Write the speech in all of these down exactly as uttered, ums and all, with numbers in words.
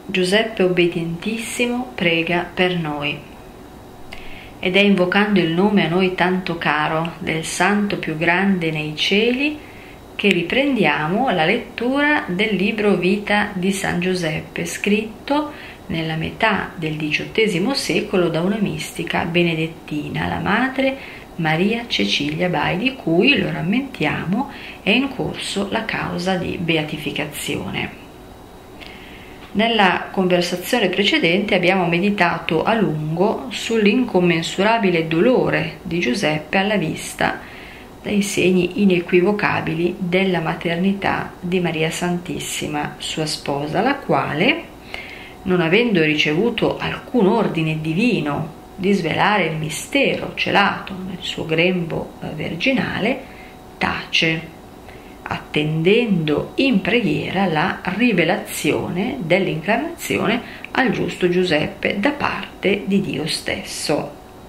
Giuseppe obbedientissimo, prega per noi. Ed è invocando il nome a noi tanto caro del santo più grande nei cieli che riprendiamo la lettura del libro Vita di San Giuseppe, scritto nella metà del diciottesimo secolo da una mistica benedettina, la madre Maria Cecilia Bai, di cui, lo rammentiamo, è in corso la causa di beatificazione. Nella conversazione precedente abbiamo meditato a lungo sull'incommensurabile dolore di Giuseppe alla vista dei segni inequivocabili della maternità di Maria Santissima, sua sposa, la quale, non avendo ricevuto alcun ordine divino di svelare il mistero celato nel suo grembo virginale, tace, attendendo in preghiera la rivelazione dell'incarnazione al giusto Giuseppe da parte di Dio stesso.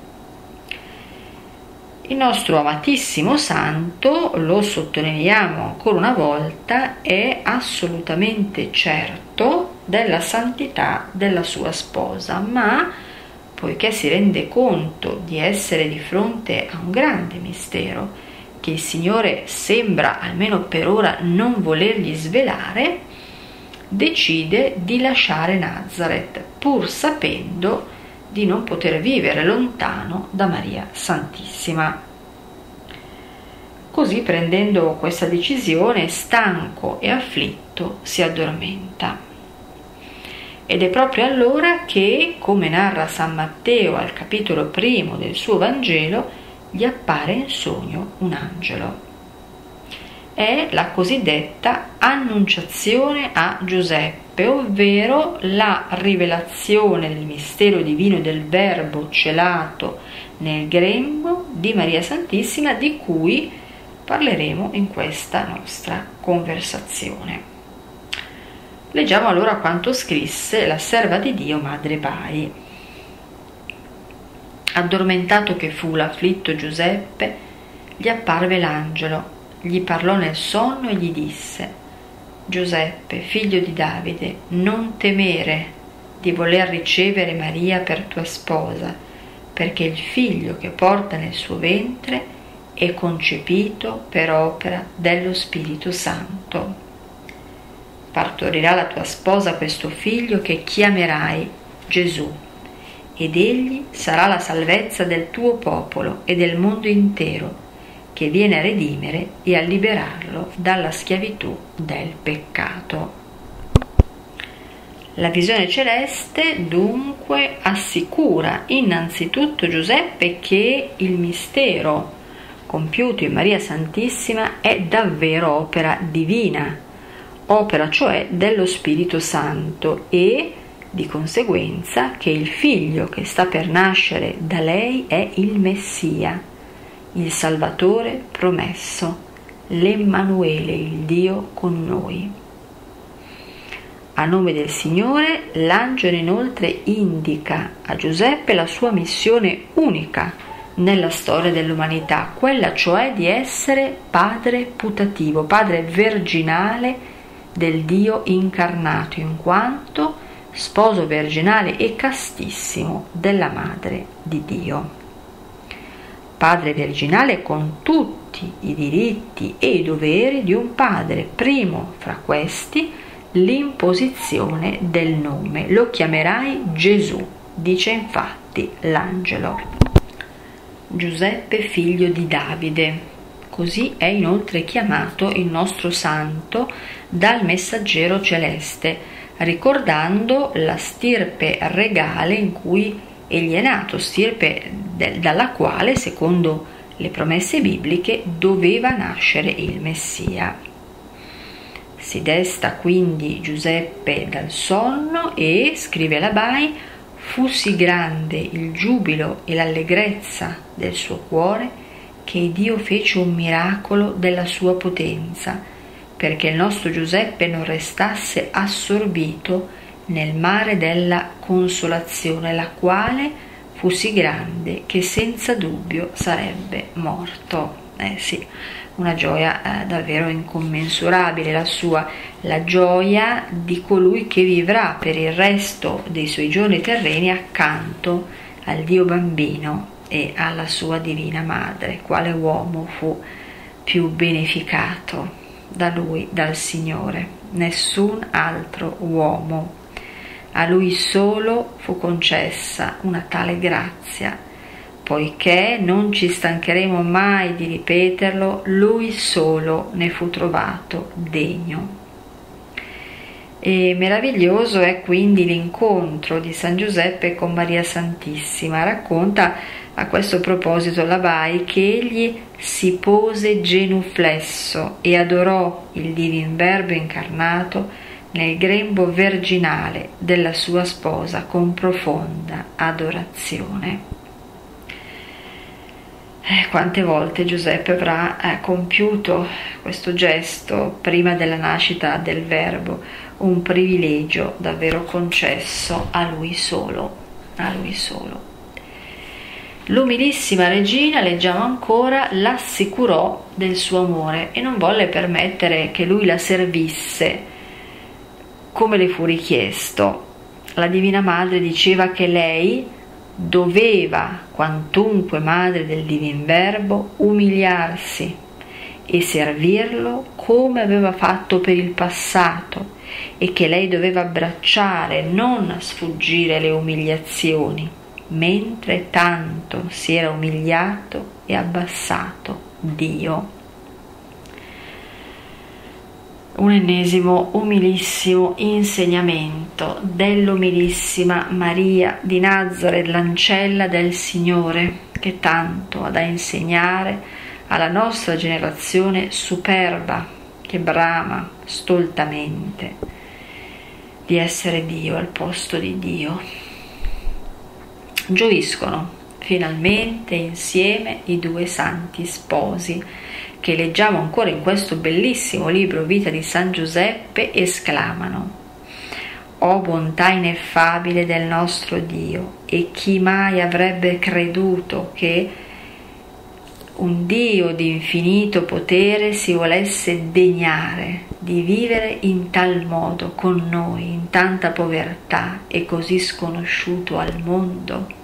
Il nostro amatissimo santo, lo sottolineiamo ancora una volta, è assolutamente certo della santità della sua sposa, ma poiché si rende conto di essere di fronte a un grande mistero che il Signore sembra, almeno per ora, non volergli svelare, decide di lasciare Nazareth, pur sapendo di non poter vivere lontano da Maria Santissima. Così, prendendo questa decisione, stanco e afflitto, si addormenta. Ed è proprio allora che, come narra San Matteo al capitolo primo del suo Vangelo, gli appare in sogno un angelo. È la cosiddetta annunciazione a Giuseppe, ovvero la rivelazione del mistero divino del Verbo celato nel grembo di Maria Santissima, di cui parleremo in questa nostra conversazione. Leggiamo allora quanto scrisse la serva di Dio Madre Bai. Addormentato che fu l'afflitto Giuseppe, gli apparve l'angelo, gli parlò nel sonno e gli disse: Giuseppe, figlio di Davide, non temere di voler ricevere Maria per tua sposa, perché il figlio che porta nel suo ventre è concepito per opera dello Spirito Santo. Partorirà la tua sposa questo figlio che chiamerai Gesù, ed egli sarà la salvezza del tuo popolo e del mondo intero, che viene a redimere e a liberarlo dalla schiavitù del peccato. La visione celeste dunque assicura innanzitutto Giuseppe che il mistero compiuto in Maria Santissima è davvero opera divina, opera cioè dello Spirito Santo, e di conseguenza che il figlio che sta per nascere da lei è il Messia, il Salvatore promesso, l'Emmanuele, il Dio con noi. A nome del Signore, l'angelo inoltre indica a Giuseppe la sua missione unica nella storia dell'umanità, quella cioè di essere padre putativo, padre virginale del Dio incarnato, in quanto sposo virginale e castissimo della Madre di Dio. Padre virginale con tutti i diritti e i doveri di un padre, primo fra questi l'imposizione del nome. Lo chiamerai Gesù, dice infatti l'angelo. Giuseppe, figlio di Davide. Così è inoltre chiamato il nostro santo dal messaggero celeste, ricordando la stirpe regale in cui egli è nato, stirpe del, dalla quale, secondo le promesse bibliche, doveva nascere il Messia. Si desta quindi Giuseppe dal sonno e, scrive la Bai, fu sì grande il giubilo e l'allegrezza del suo cuore che Dio fece un miracolo della sua potenza, perché il nostro Giuseppe non restasse assorbito nel mare della consolazione, la quale fu sì grande che senza dubbio sarebbe morto. Eh sì, una gioia eh, davvero incommensurabile la sua, la gioia di colui che vivrà per il resto dei suoi giorni terreni accanto al Dio bambino e alla sua divina madre. Quale uomo fu più beneficato da lui, dal Signore? Nessun altro uomo. A lui solo fu concessa una tale grazia, poiché non ci stancheremo mai di ripeterlo, lui solo ne fu trovato degno. E meraviglioso è quindi l'incontro di San Giuseppe con Maria Santissima. Racconta a questo proposito l'Abai che egli si pose genuflesso e adorò il Divin Verbo incarnato nel grembo virginale della sua sposa con profonda adorazione. Eh, quante volte Giuseppe avrà eh, compiuto questo gesto prima della nascita del Verbo, un privilegio davvero concesso a lui solo, a lui solo. L'umilissima regina, leggiamo ancora, l'assicurò del suo amore e non volle permettere che lui la servisse come le fu richiesto. La Divina Madre diceva che lei doveva, quantunque madre del Divin Verbo, umiliarsi e servirlo come aveva fatto per il passato, e che lei doveva abbracciare, non sfuggire le umiliazioni, mentre tanto si era umiliato e abbassato Dio. Un ennesimo umilissimo insegnamento dell'umilissima Maria di Nazaret, l'ancella del Signore, che tanto ha da insegnare alla nostra generazione superba, che brama stoltamente di essere Dio al posto di Dio. Gioiscono finalmente insieme i due santi sposi, che leggiamo ancora in questo bellissimo libro Vita di San Giuseppe, esclamano: «O bontà ineffabile del nostro Dio, e chi mai avrebbe creduto che un Dio di infinito potere si volesse degnare di vivere in tal modo con noi, in tanta povertà e così sconosciuto al mondo?»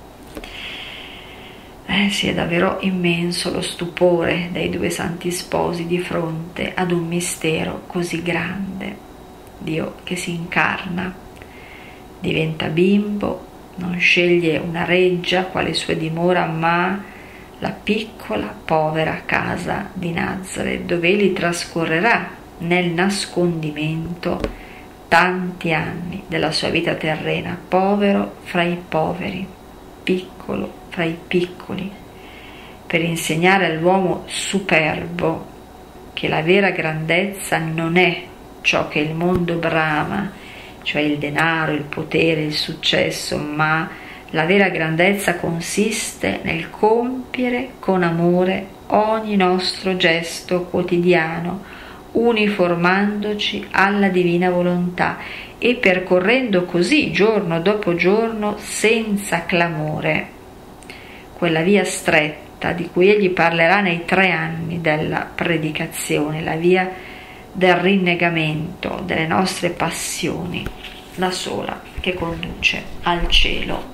Eh sì, è davvero immenso lo stupore dei due santi sposi di fronte ad un mistero così grande. Dio che si incarna, diventa bimbo, non sceglie una reggia quale sua dimora, ma la piccola, povera casa di Nazaret, dove egli trascorrerà nel nascondimento tanti anni della sua vita terrena, povero fra i poveri, piccolo fra i piccoli, per insegnare all'uomo superbo che la vera grandezza non è ciò che il mondo brama, cioè il denaro, il potere, il successo, ma la vera grandezza consiste nel compiere con amore ogni nostro gesto quotidiano, uniformandoci alla divina volontà e percorrendo così giorno dopo giorno senza clamore quella via stretta di cui egli parlerà nei tre anni della predicazione, la via del rinnegamento delle nostre passioni, la sola che conduce al cielo.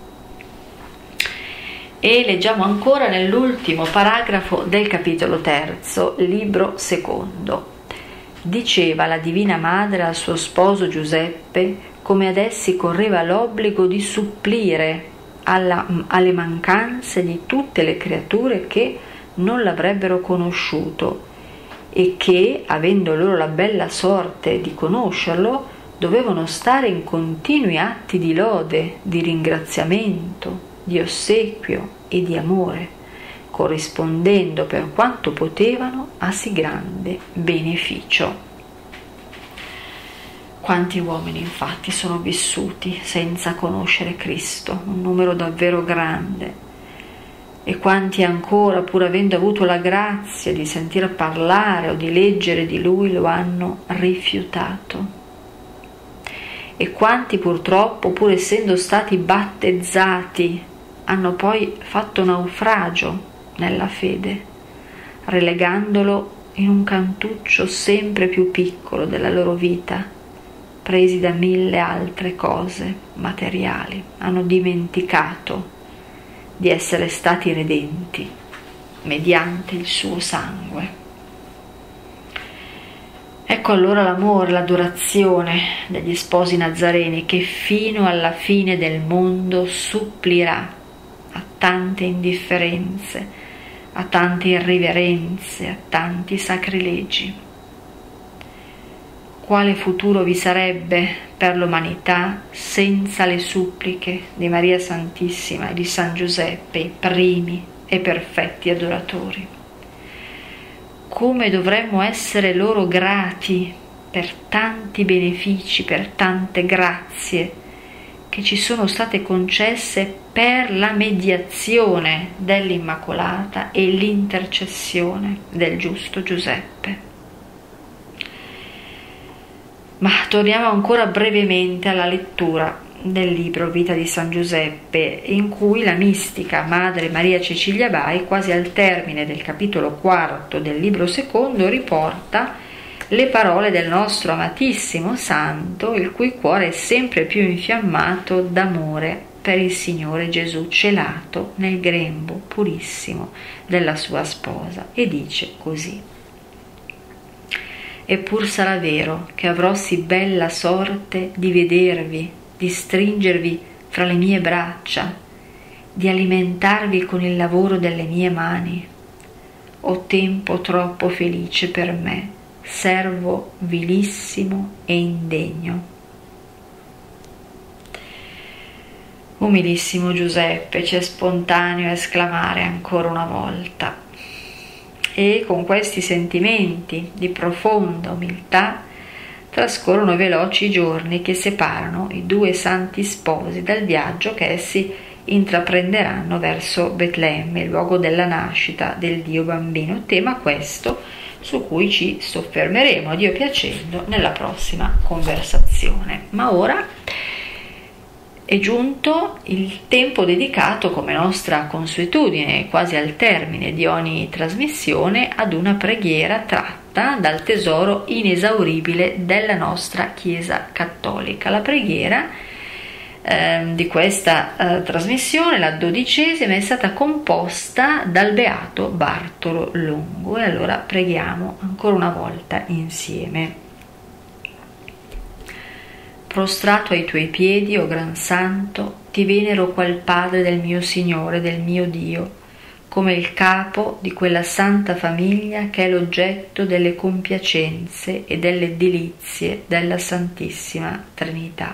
E leggiamo ancora nell'ultimo paragrafo del capitolo terzo, libro secondo. Diceva la Divina Madre al suo sposo Giuseppe come ad essi correva l'obbligo di supplire alla, alle mancanze di tutte le creature che non l'avrebbero conosciuto e che, avendo loro la bella sorte di conoscerlo, dovevano stare in continui atti di lode, di ringraziamento, di ossequio e di amore, corrispondendo per quanto potevano a sì grande beneficio. Quanti uomini infatti sono vissuti senza conoscere Cristo, un numero davvero grande, e quanti ancora, pur avendo avuto la grazia di sentir parlare o di leggere di Lui, lo hanno rifiutato. E quanti purtroppo, pur essendo stati battezzati, hanno poi fatto naufragio nella fede, relegandolo in un cantuccio sempre più piccolo della loro vita, presi da mille altre cose materiali. Hanno dimenticato di essere stati redenti mediante il suo sangue. Ecco allora l'amore, l'adorazione degli sposi nazareni che fino alla fine del mondo supplirà a tante indifferenze, a tante irriverenze, a tanti sacrilegi. Quale futuro vi sarebbe per l'umanità senza le suppliche di Maria Santissima e di San Giuseppe, i primi e perfetti adoratori? Come dovremmo essere loro grati per tanti benefici, per tante grazie che ci sono state concesse per la mediazione dell'Immacolata e l'intercessione del giusto Giuseppe. Ma torniamo ancora brevemente alla lettura del libro Vita di San Giuseppe, in cui la mistica Madre Maria Cecilia Bai, quasi al termine del capitolo quarto del libro secondo, riporta le parole del nostro amatissimo santo, il cui cuore è sempre più infiammato d'amore per il Signore Gesù celato nel grembo purissimo della sua sposa, e dice così: eppur sarà vero che avrò sì bella sorte di vedervi, di stringervi fra le mie braccia, di alimentarvi con il lavoro delle mie mani. O tempo troppo felice per me, servo vilissimo e indegno. Umilissimo Giuseppe, c'è spontaneo esclamare ancora una volta. E con questi sentimenti di profonda umiltà trascorrono veloci i giorni che separano i due santi sposi dal viaggio che essi intraprenderanno verso Betlemme, il luogo della nascita del Dio bambino, tema questo su cui ci soffermeremo, Dio piacendo, nella prossima conversazione. Ma ora è giunto il tempo dedicato, come nostra consuetudine, quasi al termine di ogni trasmissione, ad una preghiera tratta dal tesoro inesauribile della nostra Chiesa cattolica. La preghiera eh, di questa eh, trasmissione, la dodicesima, è stata composta dal beato Bartolo Longo, e allora preghiamo ancora una volta insieme. Prostrato ai tuoi piedi, o Gran Santo, ti venero qual Padre del mio Signore, del mio Dio, come il capo di quella santa famiglia che è l'oggetto delle compiacenze e delle delizie della Santissima Trinità.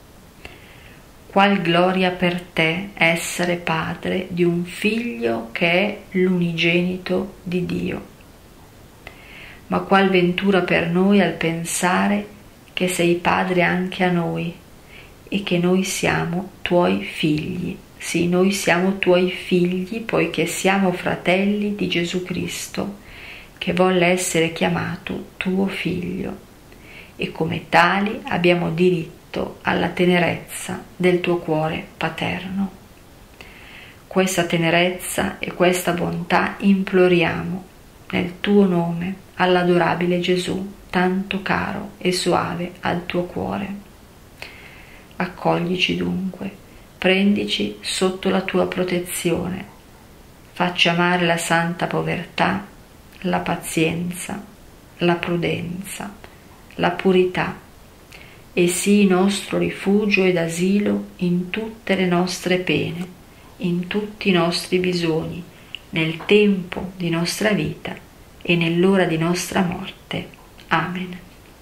Qual gloria per te essere padre di un figlio che è l'unigenito di Dio. Ma qual ventura per noi al pensare che sei padre anche a noi e che noi siamo tuoi figli. Sì, noi siamo tuoi figli, poiché siamo fratelli di Gesù Cristo, che volle essere chiamato tuo figlio, e come tali abbiamo diritto alla tenerezza del tuo cuore paterno. Questa tenerezza e questa bontà imploriamo nel tuo nome all'adorabile Gesù, tanto caro e soave al tuo cuore. Accoglici dunque, prendici sotto la tua protezione, facci amare la santa povertà, la pazienza, la prudenza, la purità, e sii nostro rifugio ed asilo in tutte le nostre pene, in tutti i nostri bisogni, nel tempo di nostra vita e nell'ora di nostra morte. Amen.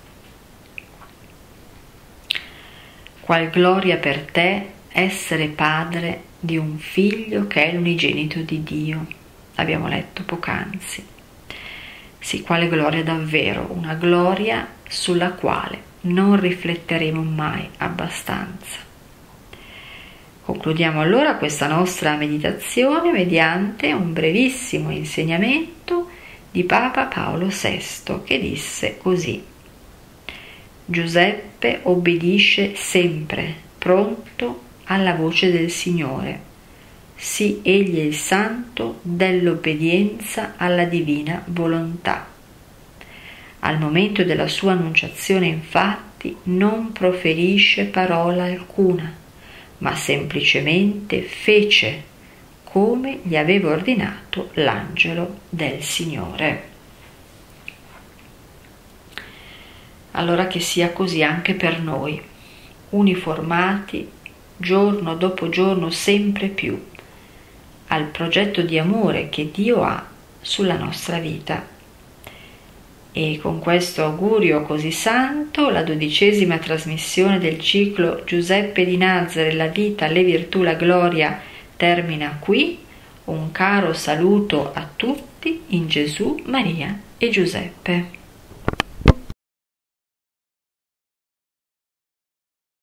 Qual gloria per te essere padre di un figlio che è l'unigenito di Dio. Abbiamo letto poc'anzi. Sì, quale gloria davvero, una gloria sulla quale non rifletteremo mai abbastanza. Concludiamo allora questa nostra meditazione mediante un brevissimo insegnamento di Papa Paolo sesto, che disse così: Giuseppe obbedisce sempre, pronto alla voce del Signore, sì egli è il santo dell'obbedienza alla divina volontà. Al momento della sua annunciazione, infatti, non proferisce parola alcuna, ma semplicemente fece come gli aveva ordinato l'angelo del Signore. Allora che sia così anche per noi, uniformati giorno dopo giorno sempre più al progetto di amore che Dio ha sulla nostra vita. E con questo augurio così santo, la dodicesima trasmissione del ciclo Giuseppe di Nazareth, la vita, le virtù, la gloria, termina qui. Un caro saluto a tutti in Gesù, Maria e Giuseppe.